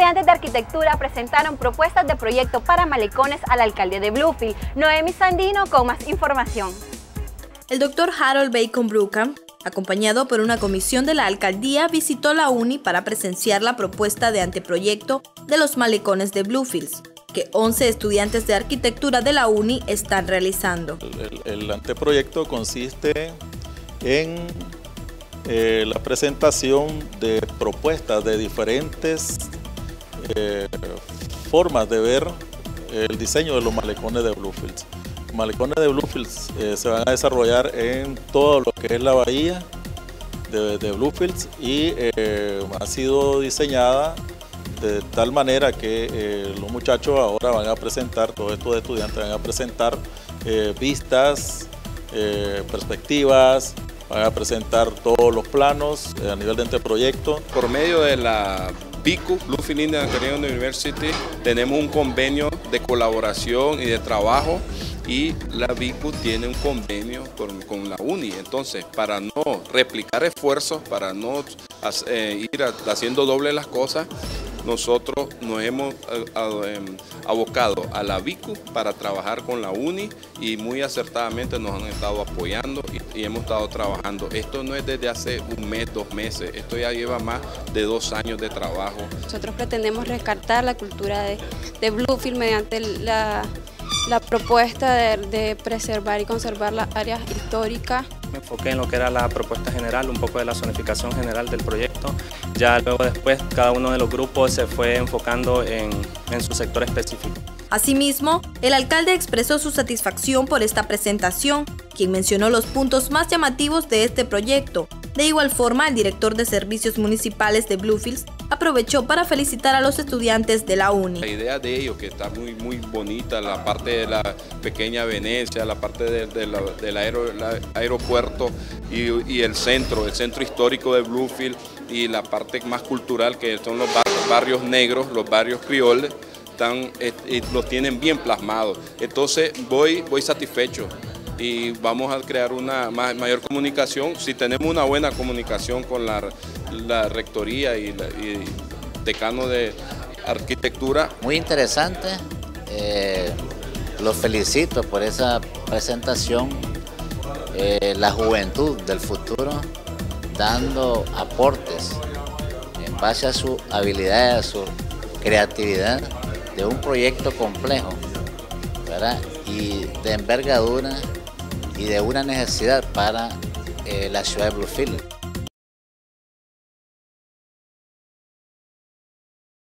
Estudiantes de arquitectura presentaron propuestas de proyecto para malecones al alcalde de Bluefield. Noemi Sandino con más información. El doctor Harold Bacon Bruckham, acompañado por una comisión de la alcaldía, visitó la UNI para presenciar la propuesta de anteproyecto de los malecones de Bluefield, que 11 estudiantes de arquitectura de la UNI están realizando. El anteproyecto consiste en la presentación de propuestas de diferentes formas de ver el diseño de los malecones de Bluefield. Los malecones de Bluefield se van a desarrollar en todo lo que es la bahía de Bluefield y ha sido diseñada de tal manera que los muchachos ahora van a presentar, todos estos estudiantes van a presentar vistas, perspectivas, van a presentar todos los planos a nivel de anteproyecto. Por medio de la BICU, Bluefield Indian Academy University, tenemos un convenio de colaboración y de trabajo, y la BICU tiene un convenio con la UNI. Entonces, para no replicar esfuerzos, para no ir haciendo doble las cosas, nosotros nos hemos abocado a la BICU para trabajar con la UNI y muy acertadamente nos han estado apoyando y hemos estado trabajando. Esto no es desde hace un mes, 2 meses, esto ya lleva más de 2 años de trabajo. Nosotros pretendemos rescatar la cultura de Bluefield mediante la propuesta de preservar y conservar las áreas históricas. Me enfoqué en lo que era la propuesta general, un poco de la zonificación general del proyecto. Ya luego después cada uno de los grupos se fue enfocando en su sector específico. Asimismo, el alcalde expresó su satisfacción por esta presentación, quien mencionó los puntos más llamativos de este proyecto. De igual forma, el director de Servicios Municipales de Bluefield aprovechó para felicitar a los estudiantes de la UNI. La idea de ellos, que está muy bonita, la parte de la pequeña Venecia, la parte del aeropuerto y el centro histórico de Bluefield, y la parte más cultural, que son los barrios negros, los barrios criolles, los tienen bien plasmados. Entonces voy satisfecho y vamos a crear una mayor comunicación. Si tenemos una buena comunicación con la rectoría y decano de arquitectura. Muy interesante, los felicito por esa presentación, la juventud del futuro dando aportes en base a su habilidad, a su creatividad de un proyecto complejo, ¿verdad? Y de envergadura y de una necesidad para la ciudad de Bluefield.